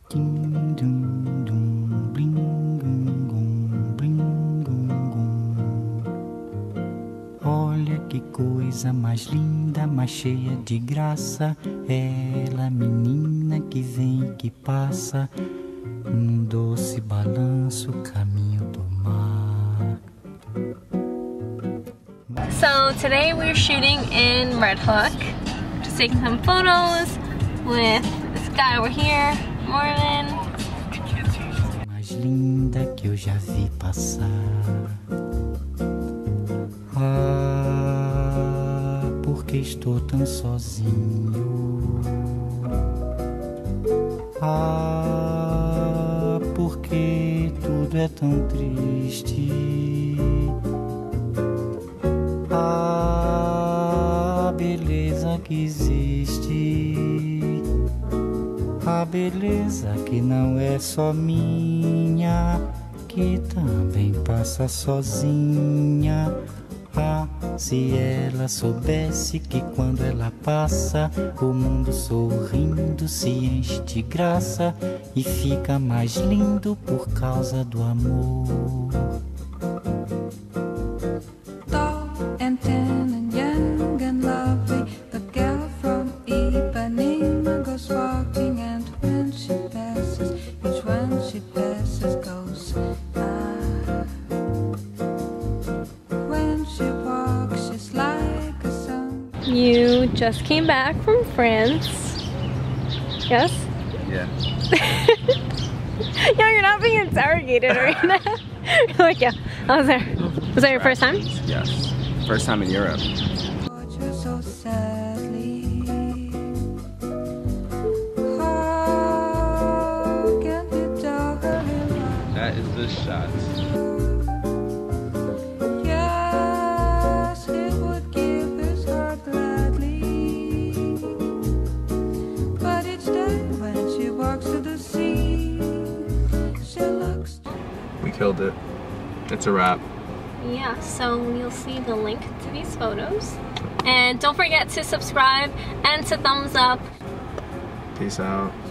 Ding, dum, dum, bling, gum, gum, bling, gum, gum. Olha que coisa mais linda, mais cheia de graça. Ela, menina que vem e que passa num doce balanço, caminho do mar. So today we're shooting in Red Hook. Just taking some photos with this guy over here, Marvin. Mais linda que eu já vi passar. Ah, porque estou tão sozinho. Ah, porque tudo é tão triste. A beleza que existe, a beleza que não é só minha, que também passa sozinha. Ah, se ela soubesse que quando ela passa, o mundo sorrindo se enche de graça e fica mais lindo por causa do amor. You just came back from France. Yes? Yeah. Yeah, you're not being interrogated right now. You're like, yeah, I was there. Was that your first time? Yes. First time in Europe. That is the shot. We killed it. It's a wrap. Yeah, so you'll see the link to these photos. And don't forget to subscribe and to thumbs up. Peace out.